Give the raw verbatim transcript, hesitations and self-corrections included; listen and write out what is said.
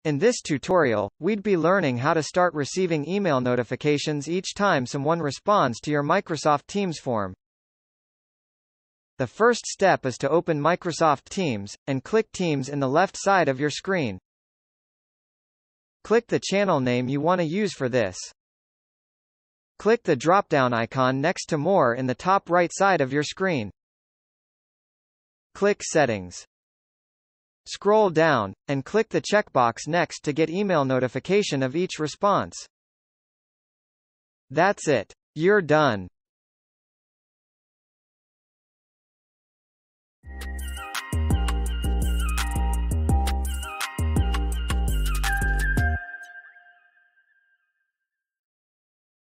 In this tutorial, we'd be learning how to start receiving email notifications each time someone responds to your Microsoft Teams form. The first step is to open Microsoft Teams, and click Teams in the left side of your screen. Click the channel name you want to use for this. Click the drop-down icon next to More in the top right side of your screen. Click Settings. Scroll down, and click the checkbox next to get email notification of each response. That's it. You're done.